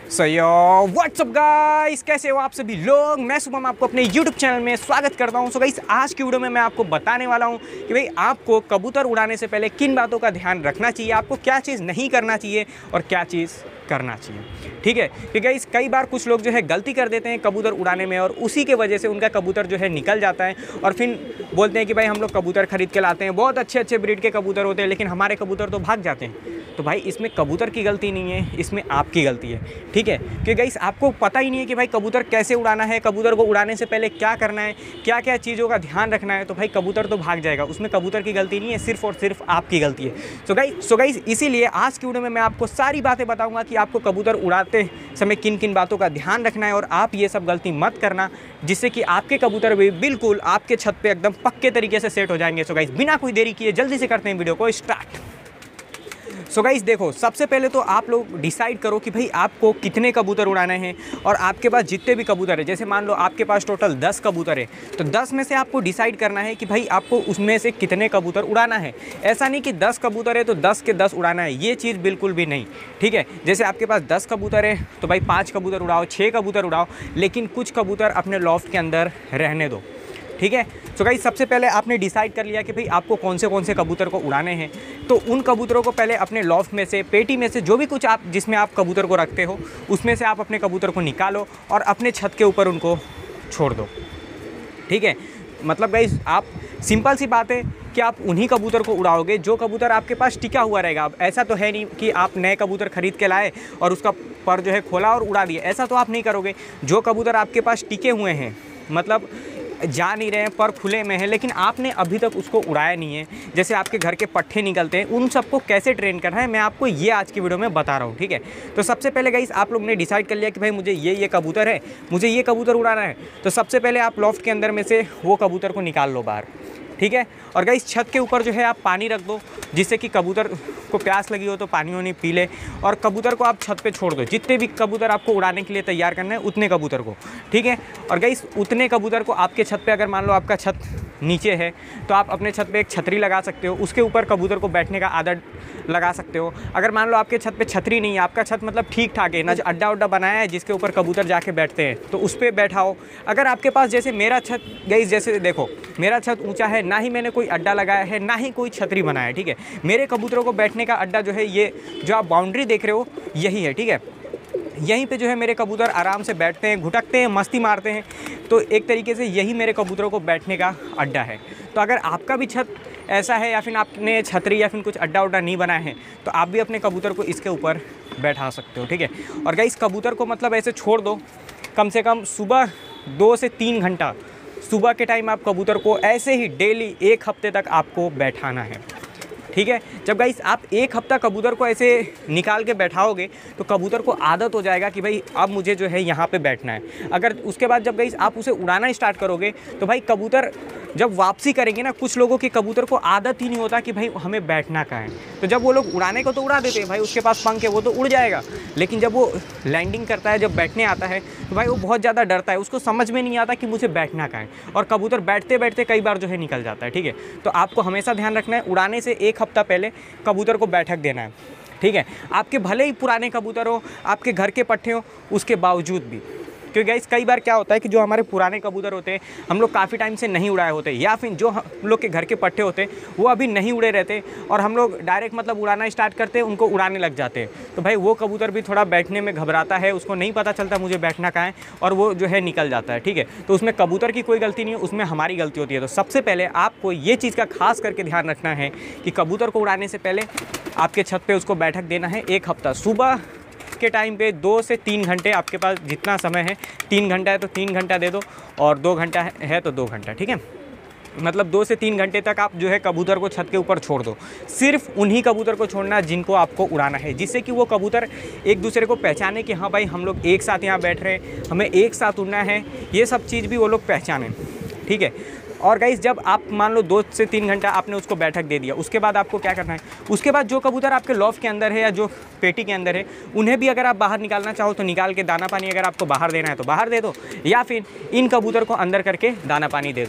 सो यो WhatsApp guys, कैसे हो आप सभी लोग। मैं शुभम आपको अपने YouTube चैनल में स्वागत करता हूं। सो गाइस, आज की वीडियो में मैं आपको बताने वाला हूं कि भाई आपको कबूतर उड़ाने से पहले किन बातों का ध्यान रखना चाहिए, आपको क्या चीज़ नहीं करना चाहिए और क्या चीज़ करना चाहिए। ठीक है, क्योंकि गाइस कई बार कुछ लोग जो है गलती कर देते हैं कबूतर उड़ाने में और उसी के वजह से उनका कबूतर जो है निकल जाता है और फिर बोलते हैं कि भाई हम लोग कबूतर खरीद के लाते हैं, बहुत अच्छे अच्छे ब्रीड के कबूतर होते हैं लेकिन हमारे कबूतर तो भाग जाते हैं। तो भाई इसमें कबूतर की गलती नहीं है, इसमें आपकी गलती है। ठीक है, क्योंकि गाइस आपको पता ही नहीं है कि भाई कबूतर कैसे उड़ाना है, कबूतर को उड़ाने से पहले क्या करना है, क्या क्या चीज़ों का ध्यान रखना है। तो भाई कबूतर तो भाग जाएगा, उसमें कबूतर की गलती नहीं है, सिर्फ और सिर्फ आपकी गलती है। सो गाइस इसीलिए आज की वीडियो में मैं आपको सारी बातें बताऊंगा कि आपको कबूतर उड़ाते समय किन किन बातों का ध्यान रखना है और आप ये सब गलती मत करना, जिससे कि आपके कबूतर भी बिल्कुल आपके छत पे एकदम पक्के तरीके से सेट हो जाएंगे। सो गाइस बिना कोई देरी किए जल्दी से करते हैं वीडियो को स्टार्ट। सो गाइस देखो, सबसे पहले तो आप लोग डिसाइड करो कि भाई आपको कितने कबूतर उड़ाने हैं और आपके पास जितने भी कबूतर है, जैसे मान लो आपके पास टोटल 10 कबूतर है तो 10 में से आपको डिसाइड करना है कि भाई आपको उसमें से कितने कबूतर उड़ाना है। ऐसा नहीं कि 10 कबूतर है तो 10 के 10 उड़ाना है, ये चीज़ बिल्कुल भी नहीं। ठीक है, जैसे आपके पास 10 कबूतर है तो भाई 5 कबूतर उड़ाओ, 6 कबूतर उड़ाओ, लेकिन कुछ कबूतर अपने लॉफ्ट के अंदर रहने दो। ठीक है, तो गाइस सबसे पहले आपने डिसाइड कर लिया कि भाई आपको कौन से कबूतर को उड़ाने हैं, तो उन कबूतरों को पहले अपने लॉफ्ट में से, पेटी में से, जो भी कुछ आप जिसमें आप कबूतर को रखते हो उसमें से आप अपने कबूतर को निकालो और अपने छत के ऊपर उनको छोड़ दो। ठीक है, मतलब गाइस आप सिंपल सी बात है कि आप उन्हीं कबूतर को उड़ाओगे जो कबूतर आपके पास टिका हुआ रहेगा। अब ऐसा तो है नहीं कि आप नए कबूतर खरीद के लाए और उसका पर जो है खोला और उड़ा दिया, ऐसा तो आप नहीं करोगे। जो कबूतर आपके पास टिके हुए हैं, मतलब जा नहीं रहे हैं, पर खुले में है, लेकिन आपने अभी तक उसको उड़ाया नहीं है, जैसे आपके घर के पट्ठे निकलते हैं, उन सबको कैसे ट्रेन करना है मैं आपको ये आज की वीडियो में बता रहा हूँ। ठीक है, तो सबसे पहले गाइस आप लोग ने डिसाइड कर लिया कि भाई मुझे ये कबूतर है, मुझे ये कबूतर उड़ाना है, तो सबसे पहले आप लॉफ्ट के अंदर में से वो कबूतर को निकाल लो बाहर। ठीक है, और गाइस छत के ऊपर जो है आप पानी रख दो, जिससे कि कबूतर को प्यास लगी हो तो पानी वानी पी ले, और कबूतर को आप छत पे छोड़ दो। जितने भी कबूतर आपको उड़ाने के लिए तैयार करना है उतने कबूतर को। ठीक है, और गाइस उतने कबूतर को आपके छत पे, अगर मान लो आपका छत नीचे है तो आप अपने छत पे एक छतरी लगा सकते हो, उसके ऊपर कबूतर को बैठने का आदत लगा सकते हो। अगर मान लो आपके छत पे छतरी नहीं है, आपका छत मतलब ठीक ठाक है ना, जो अड्डा उड्डा बनाया है जिसके ऊपर कबूतर जाके बैठते हैं, तो उस पर बैठाओ। अगर आपके पास, जैसे मेरा छत गाइस, जैसे देखो मेरा छत ऊंचा है, ना ही मैंने कोई अड्डा लगाया है, ना ही कोई छतरी बनाया है। ठीक है, मेरे कबूतरों को बैठने का अड्डा जो है, ये जो आप बाउंड्री देख रहे हो यही है। ठीक है, यहीं पे जो है मेरे कबूतर आराम से बैठते हैं, घुटकते हैं, मस्ती मारते हैं, तो एक तरीके से यही मेरे कबूतरों को बैठने का अड्डा है। तो अगर आपका भी छत ऐसा है या फिर आपने छतरी या फिर कुछ अड्डा उड्डा नहीं बनाया है तो आप भी अपने कबूतर को इसके ऊपर बैठा सकते हो। ठीक है, और गाइस कबूतर को मतलब ऐसे छोड़ दो, कम से कम सुबह 2 से 3 घंटा सुबह के टाइम आप कबूतर को ऐसे ही डेली 1 हफ्ते तक आपको बैठाना है। ठीक है, जब गाइस आप 1 हफ्ता कबूतर को ऐसे निकाल के बैठाओगे तो कबूतर को आदत हो जाएगा कि भाई अब मुझे जो है यहाँ पे बैठना है। अगर उसके बाद जब गाइस आप उसे उड़ाना स्टार्ट करोगे तो भाई कबूतर जब वापसी करेंगे ना, कुछ लोगों के कबूतर को आदत ही नहीं होता कि भाई हमें बैठना कहाँ है, तो जब वो लोग उड़ाने को तो उड़ा देते हैं, भाई उसके पास पंख है वो तो उड़ जाएगा, लेकिन जब वो लैंडिंग करता है, जब बैठने आता है तो भाई वो बहुत ज़्यादा डरता है, उसको समझ में नहीं आता कि मुझे बैठना कहाँ है, और कबूतर बैठते बैठते कई बार जो है निकल जाता है। ठीक है, तो आपको हमेशा ध्यान रखना है, उड़ाने से 1 हफ्ता पहले कबूतर को बैठक देना है। ठीक है, आपके भले ही पुराने कबूतर हो, आपके घर के पट्टे हो, उसके बावजूद भी, क्योंकि गाइस कई बार क्या होता है कि जो हमारे पुराने कबूतर होते हैं हम लोग काफ़ी टाइम से नहीं उड़ाए होते, या फिर जो हम लोग के घर के पट्टे होते हैं वो अभी नहीं उड़े रहते और हम लोग डायरेक्ट मतलब उड़ाना स्टार्ट करते हैं, उनको उड़ाने लग जाते हैं, तो भाई वो कबूतर भी थोड़ा बैठने में घबराता है, उसको नहीं पता चलता मुझे बैठना कहाँ है, और वो जो है निकल जाता है। ठीक है, तो उसमें कबूतर की कोई गलती नहीं है, उसमें हमारी गलती होती है। तो सबसे पहले आपको ये चीज़ का खास करके ध्यान रखना है कि कबूतर को उड़ाने से पहले आपके छत पर उसको बैठक देना है 1 हफ्ता। सुबह के टाइम पे 2 से 3 घंटे, आपके पास जितना समय है, 3 घंटा है तो 3 घंटा दे दो, और 2 घंटा है तो 2 घंटा। ठीक है, मतलब 2 से 3 घंटे तक आप जो है कबूतर को छत के ऊपर छोड़ दो। सिर्फ उन्हीं कबूतर को छोड़ना जिनको आपको उड़ाना है, जिससे कि वो कबूतर एक दूसरे को पहचाने कि हाँ भाई हम लोग एक साथ यहाँ बैठ रहे हैं, हमें एक साथ उड़ना है, ये सब चीज़ भी वो लोग पहचानें। ठीक है, और गाइस जब आप मान लो 2 से 3 घंटा आपने उसको बैठक दे दिया, उसके बाद आपको क्या करना है, उसके बाद जो कबूतर आपके लॉफ्ट के अंदर है या जो पेटी के अंदर है उन्हें भी अगर आप बाहर निकालना चाहो तो निकाल के, दाना पानी अगर आपको बाहर देना है तो बाहर दे दो, या फिर इन कबूतर को अंदर करके दाना पानी दे दो।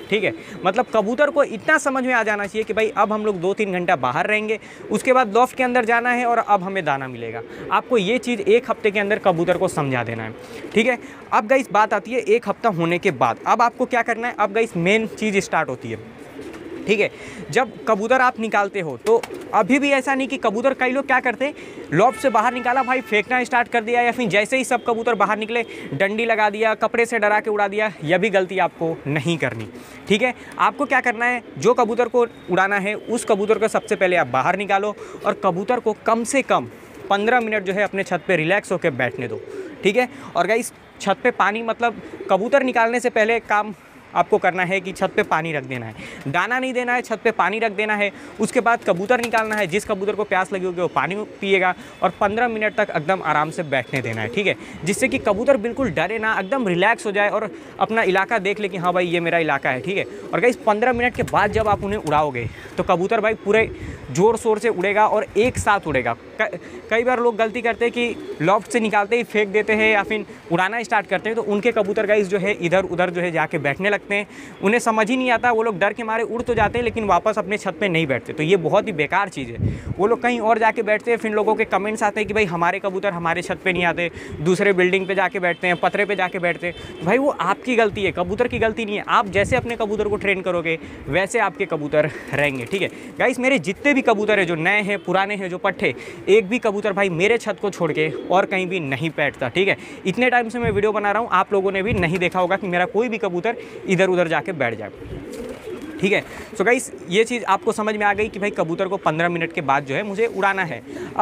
ठीक है। मतलब कबूतर को इतना समझ में आ जाना चाहिए कि भाई अब हम लोग 2-3 घंटा बाहर रहेंगे, उसके बाद लॉफ्ट के अंदर जाना है और अब हमें दाना मिलेगा। आपको ये चीज़ 1 हफ्ते के अंदर कबूतर को समझा देना है, ठीक है। अब गाइस बात आती है 1 हफ्ता होने के बाद, अब आपको क्या करना है। अब गाइस मेन चीज़ स्टार्ट होती है, ठीक है। जब कबूतर आप निकालते हो तो अभी भी ऐसा नहीं कि कबूतर, कई लोग क्या करते हैं, लॉफ्ट से बाहर निकाला भाई फेंकना स्टार्ट कर दिया, या फिर जैसे ही सब कबूतर बाहर निकले डंडी लगा दिया, कपड़े से डरा के उड़ा दिया। यह भी गलती आपको नहीं करनी, ठीक है। आपको क्या करना है, जो कबूतर को उड़ाना है उस कबूतर को सबसे पहले आप बाहर निकालो और कबूतर को कम से कम 15 मिनट जो है अपने छत पे रिलैक्स होकर बैठने दो, ठीक है। और गाइस छत पे पानी, मतलब कबूतर निकालने से पहले काम आपको करना है कि छत पे पानी रख देना है, दाना नहीं देना है, छत पे पानी रख देना है। उसके बाद कबूतर निकालना है, जिस कबूतर को प्यास लगी होगी वो पानी पिएगा और 15 मिनट तक एकदम आराम से बैठने देना है, ठीक है। जिससे कि कबूतर बिल्कुल डरे ना, एकदम रिलैक्स हो जाए और अपना इलाका देख ले कि हाँ भाई ये मेरा इलाका है, ठीक है। और गाइस 15 मिनट के बाद जब आप उन्हें उड़ाओगे तो कबूतर भाई पूरे ज़ोर शोर से उड़ेगा और एक साथ उड़ेगा। कई बार लोग गलती करते हैं कि लॉफ्ट से निकालते ही फेंक देते हैं या फिर उड़ाना स्टार्ट करते हैं, तो उनके कबूतर गाइस जो है इधर उधर जो है जाके बैठने लगते हैं। उन्हें समझ ही नहीं आता, वो लोग डर के मारे उड़ तो जाते हैं लेकिन वापस अपने छत पे नहीं बैठते। तो ये बहुत ही बेकार चीज़ है। वो लोग कहीं और जाके बैठते हैं, फिर लोगों के कमेंट्स आते हैं कि भाई हमारे कबूतर हमारे छत पे नहीं आते, दूसरे बिल्डिंग पे जाके बैठते हैं, पतरे पे जाके बैठते हैं। भाई वो आपकी गलती है, कबूतर की गलती नहीं है। आप जैसे अपने कबूतर को ट्रेन करोगे वैसे आपके कबूतर रहेंगे, ठीक है। गाइस मेरे जितने भी कबूतर है, जो नए हैं, पुराने हैं, जो पट्टे, एक भी कबूतर भाई मेरे छत को छोड़ के और कहीं भी नहीं बैठता, ठीक है। इतने टाइम से मैं वीडियो बना रहा हूँ, आप लोगों ने भी नहीं देखा होगा कि मेरा कोई भी कबूतर इधर उधर जाके बैठ जाए, ठीक है। सो गाइस ये चीज़ आपको समझ में आ गई कि भाई कबूतर को 15 मिनट के बाद जो है मुझे उड़ाना है।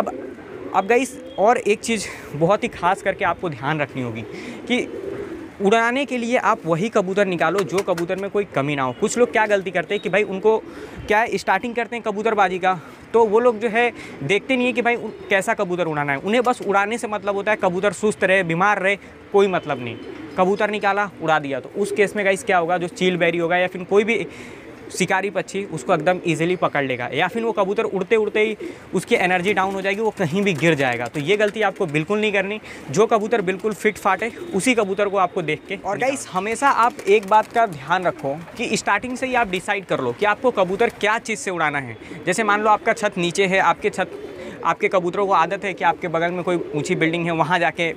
अब गाइस और एक चीज़ बहुत ही खास करके आपको ध्यान रखनी होगी कि उड़ाने के लिए आप वही कबूतर निकालो जो कबूतर में कोई कमी ना हो। कुछ लोग क्या गलती करते हैं कि भाई उनको क्या स्टार्टिंग करते हैं कबूतरबाजी का, तो वो लोग जो है देखते नहीं है कि भाई कैसा कबूतर उड़ाना है। उन्हें बस उड़ाने से मतलब होता है कबूतर सुस्त रहे, बीमार रहे, कोई मतलब नहीं। कबूतर निकाला उड़ा दिया, तो उस केस में गाइस क्या होगा, जो चील बैरी होगा या फिर कोई भी शिकारी पक्षी उसको एकदम इजीली पकड़ लेगा, या फिर वो कबूतर उड़ते उड़ते ही उसकी एनर्जी डाउन हो जाएगी, वो कहीं भी गिर जाएगा। तो ये गलती आपको बिल्कुल नहीं करनी। जो कबूतर बिल्कुल फिट फाट है उसी कबूतर को आपको देख के। और गाइस हमेशा आप एक बात का ध्यान रखो कि स्टार्टिंग से ही आप डिसाइड कर लो कि आपको कबूतर क्या चीज़ से उड़ाना है। जैसे मान लो आपका छत नीचे है, आपके कबूतरों को आदत है कि आपके बगल में कोई ऊँची बिल्डिंग है, वहाँ जाके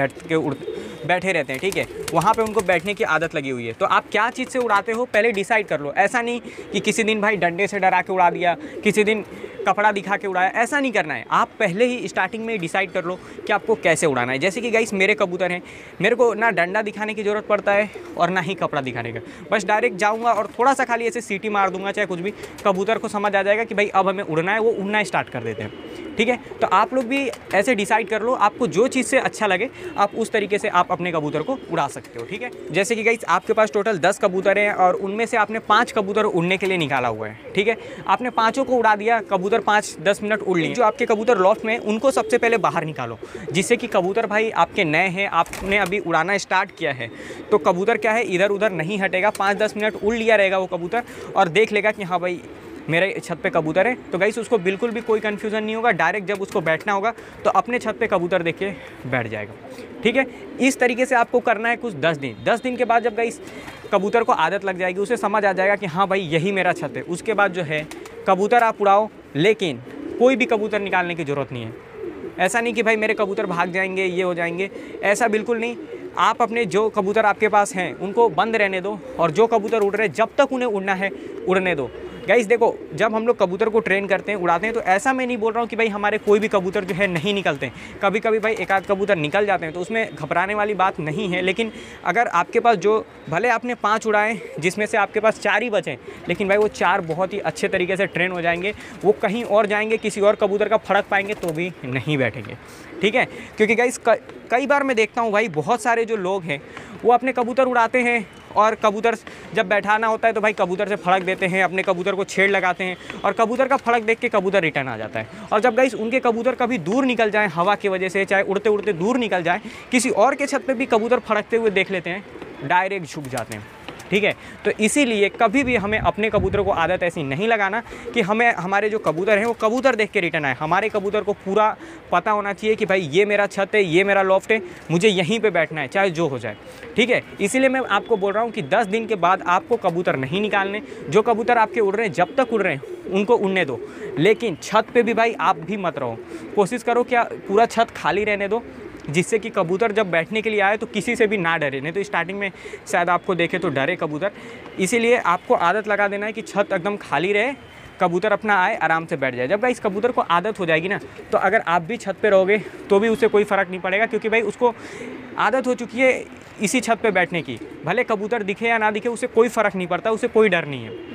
बैठे रहते हैं, ठीक है। वहाँ पे उनको बैठने की आदत लगी हुई है। तो आप क्या चीज़ से उड़ाते हो पहले डिसाइड कर लो। ऐसा नहीं कि किसी दिन भाई डंडे से डरा के उड़ा दिया, किसी दिन कपड़ा दिखा के उड़ाया, ऐसा नहीं करना है। आप पहले ही स्टार्टिंग में डिसाइड कर लो कि आपको कैसे उड़ाना है। जैसे कि गाइस मेरे कबूतर हैं, मेरे को ना डंडा दिखाने की ज़रूरत पड़ता है और ना ही कपड़ा दिखाने का। बस डायरेक्ट जाऊँगा और थोड़ा सा खाली ऐसे सीटी मार दूंगा, चाहे कुछ भी, कबूतर को समझ आ जाएगा कि भाई अब हमें उड़ना है, वो उड़ना स्टार्ट कर देते हैं, ठीक है। तो आप लोग भी ऐसे डिसाइड कर लो, आपको जो चीज़ से अच्छा लगे आप उस तरीके से आप अपने कबूतर को उड़ा सकते हो, ठीक है। जैसे कि गाइस आपके पास टोटल 10 कबूतर हैं और उनमें से आपने 5 कबूतर उड़ने के लिए निकाला हुआ है, ठीक है। आपने 5 को उड़ा दिया, कबूतर 5-10 मिनट उड़ लिए। जो आपके कबूतर लॉफ्ट में, उनको सबसे पहले बाहर निकालो, जिससे कि कबूतर भाई आपके नए हैं, आपने अभी उड़ाना स्टार्ट किया है, तो कबूतर क्या है इधर उधर नहीं हटेगा। 5-10 मिनट उड़ लिया रहेगा वो कबूतर और देख लेगा कि हाँ भाई मेरे छत पे कबूतर है। तो गाइस उसको बिल्कुल भी कोई कन्फ्यूज़न नहीं होगा। डायरेक्ट जब उसको बैठना होगा तो अपने छत पे कबूतर देख के बैठ जाएगा, ठीक है। इस तरीके से आपको करना है कुछ 10 दिन के बाद जब गाइस कबूतर को आदत लग जाएगी, उसे समझ आ जाएगा कि हाँ भाई यही मेरा छत है, उसके बाद जो है कबूतर आप उड़ाओ, लेकिन कोई भी कबूतर निकालने की ज़रूरत नहीं है। ऐसा नहीं कि भाई मेरे कबूतर भाग जाएंगे, ये हो जाएंगे, ऐसा बिल्कुल नहीं। आप अपने जो कबूतर आपके पास हैं उनको बंद रहने दो और जो कबूतर उड़ रहे हैं जब तक उन्हें उड़ना है उड़ने दो। गाइस देखो, जब हम लोग कबूतर को ट्रेन करते हैं, उड़ाते हैं, तो ऐसा मैं नहीं बोल रहा हूँ कि भाई हमारे कोई भी कबूतर जो है नहीं निकलते हैं। कभी कभी भाई एक आध कबूतर निकल जाते हैं, तो उसमें घबराने वाली बात नहीं है। लेकिन अगर आपके पास जो, भले आपने 5 उड़ाए जिसमें से आपके पास 4 ही बचे, लेकिन भाई वो 4 बहुत ही अच्छे तरीके से ट्रेन हो जाएंगे, वो कहीं और जाएंगे, किसी और कबूतर का फड़क पाएंगे तो भी नहीं बैठेंगे, ठीक है। क्योंकि गाइस कई बार मैं देखता हूँ भाई बहुत सारे जो लोग हैं वो अपने कबूतर उड़ाते हैं और कबूतर जब बैठाना होता है तो भाई कबूतर से फड़क देते हैं, अपने कबूतर को छेड़ लगाते हैं और कबूतर का फड़क देख के कबूतर रिटर्न आ जाता है। और जब गाइस उनके कबूतर कभी दूर निकल जाए हवा की वजह से, चाहे उड़ते उड़ते दूर निकल जाए, किसी और के छत पे भी कबूतर फड़कते हुए देख लेते हैं, डायरेक्ट झुक जाते हैं, ठीक है। तो इसीलिए कभी भी हमें अपने कबूतर को आदत ऐसी नहीं लगाना कि हमें हमारे जो कबूतर हैं वो कबूतर देख के रिटर्न आए। हमारे कबूतर को पूरा पता होना चाहिए कि भाई ये मेरा छत है, ये मेरा लॉफ्ट है, मुझे यहीं पे बैठना है चाहे जो हो जाए, ठीक है। इसीलिए मैं आपको बोल रहा हूँ कि 10 दिन के बाद आपको कबूतर नहीं निकालने। जो कबूतर आपके उड़ रहे हैं जब तक उड़ रहे हैं उनको उड़ने दो, लेकिन छत पे भी भाई आप भी मत रहो। कोशिश करो क्या पूरा छत खाली रहने दो, जिससे कि कबूतर जब बैठने के लिए आए तो किसी से भी ना डरे। नहीं तो स्टार्टिंग में शायद आपको देखे तो डरे कबूतर। इसीलिए आपको आदत लगा देना है कि छत एकदम खाली रहे, कबूतर अपना आए आराम से बैठ जाए। जब भाई इस कबूतर को आदत हो जाएगी ना, तो अगर आप भी छत पे रहोगे तो भी उसे कोई फ़र्क नहीं पड़ेगा, क्योंकि भाई उसको आदत हो चुकी है इसी छत पे बैठने की। भले कबूतर दिखे या ना दिखे उसे कोई फ़र्क नहीं पड़ता, उसे कोई डर नहीं है।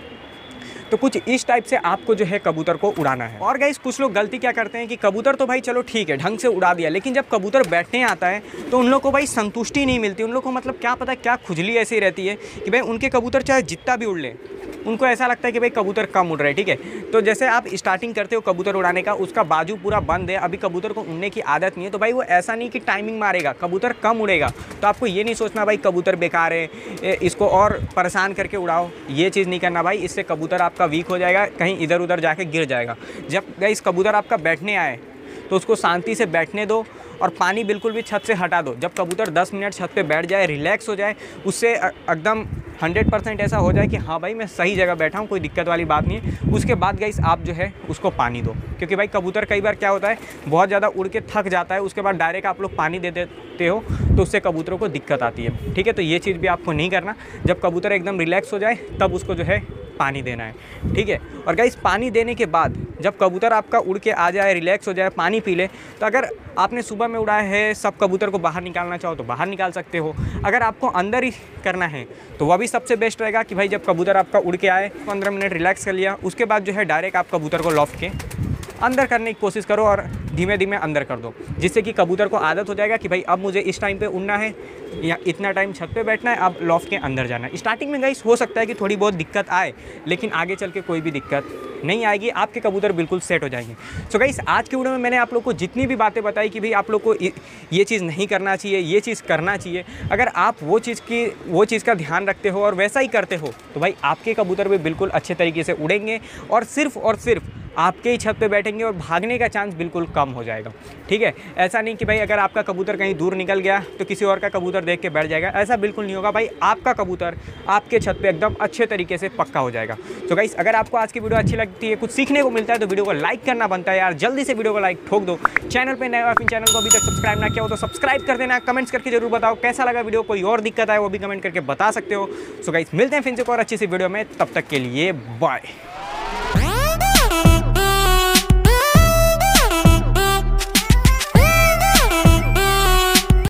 तो कुछ इस टाइप से आपको जो है कबूतर को उड़ाना है। और गाइस कुछ लोग गलती क्या करते हैं कि कबूतर तो भाई चलो ठीक है ढंग से उड़ा दिया, लेकिन जब कबूतर बैठने आता है तो उन लोग को भाई संतुष्टि नहीं मिलती। उन लोग को मतलब क्या पता क्या खुजली ऐसी रहती है कि भाई उनके कबूतर चाहे जितना भी उड़ ले, उनको ऐसा लगता है कि भाई कबूतर कम उड़ रहे हैं, ठीक है। तो जैसे आप स्टार्टिंग करते हो कबूतर उड़ाने का, उसका बाजू पूरा बंद है, अभी कबूतर को उड़ने की आदत नहीं है, तो भाई वो ऐसा नहीं कि टाइमिंग मारेगा, कबूतर कम उड़ेगा। तो आपको ये नहीं सोचना भाई कबूतर बेकार है, इसको और परेशान करके उड़ाओ, ये चीज़ नहीं करना भाई। इससे कबूतर आपका वीक हो जाएगा, कहीं इधर उधर जाके गिर जाएगा। जब गाइस कबूतर आपका बैठने आए तो उसको शांति से बैठने दो और पानी बिल्कुल भी छत से हटा दो। जब कबूतर 10 मिनट छत पे बैठ जाए, रिलैक्स हो जाए, उससे एकदम 100% ऐसा हो जाए कि हाँ भाई मैं सही जगह बैठा हूँ, कोई दिक्कत वाली बात नहीं है, उसके बाद गाइस आप जो है उसको पानी दो। क्योंकि भाई कबूतर कई बार क्या होता है बहुत ज़्यादा उड़ के थक जाता है, उसके बाद डायरेक्ट आप लोग पानी दे देते हो तो उससे कबूतरों को दिक्कत आती है, ठीक है। तो ये चीज़ भी आपको नहीं करना। जब कबूतर एकदम रिलैक्स हो जाए तब उसको जो है पानी देना है, ठीक है। और गाइस पानी देने के बाद जब कबूतर आपका उड़ के आ जाए, रिलैक्स हो जाए, पानी पी ले, तो अगर आपने सुबह में उड़ाया है, सब कबूतर को बाहर निकालना चाहो तो बाहर निकाल सकते हो। अगर आपको अंदर ही करना है तो वह भी सबसे बेस्ट रहेगा कि भाई जब कबूतर आपका उड़ के आए 15 मिनट रिलैक्स कर लिया, उसके बाद जो है डायरेक्ट आप कबूतर को लॉफ्ट के अंदर करने की कोशिश करो और धीमे धीमे अंदर कर दो, जिससे कि कबूतर को आदत हो जाएगा कि भाई अब मुझे इस टाइम पे उड़ना है या इतना टाइम छत पे बैठना है, अब लॉफ्ट के अंदर जाना है। स्टार्टिंग में गाइस हो सकता है कि थोड़ी बहुत दिक्कत आए, लेकिन आगे चल के कोई भी दिक्कत नहीं आएगी, आपके कबूतर बिल्कुल सेट हो जाएंगे। सो गाइस आज के वीडियो में मैंने आप लोग को जितनी भी बातें बताई कि भाई आप लोग को ये चीज़ नहीं करना चाहिए, ये चीज़ करना चाहिए, अगर आप वो चीज़ का ध्यान रखते हो और वैसा ही करते हो तो भाई आपके कबूतर भी बिल्कुल अच्छे तरीके से उड़ेंगे और सिर्फ आपके ही छत पे बैठेंगे और भागने का चांस बिल्कुल कम हो जाएगा, ठीक है। ऐसा नहीं कि भाई अगर आपका कबूतर कहीं दूर निकल गया तो किसी और का कबूतर देख के बैठ जाएगा, ऐसा बिल्कुल नहीं होगा भाई। आपका कबूतर आपके छत पे एकदम अच्छे तरीके से पक्का हो जाएगा। तो गाइस अगर आपको आज की वीडियो अच्छी लगती है, कुछ सीखने को मिलता है, तो वीडियो को लाइक करना बनता है यार, जल्दी से वीडियो को लाइक ठोक दो। चैनल पर नए और फिर चैनल को अभी तक सब्सक्राइब ना किया हो तो सब्सक्राइब कर देना। कमेंट्स करके जरूर बताओ कैसा लगा वीडियो, कोई और दिक्कत आए वो भी कमेंट करके बता सकते हो। सो गाइस मिलते हैं फिर से और अच्छी सी वीडियो में, तब तक के लिए बाय।